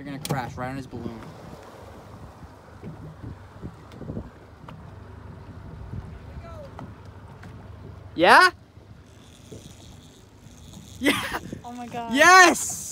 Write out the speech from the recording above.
gonna crash right on his balloon. Yeah? Yeah! Oh my god. Yes!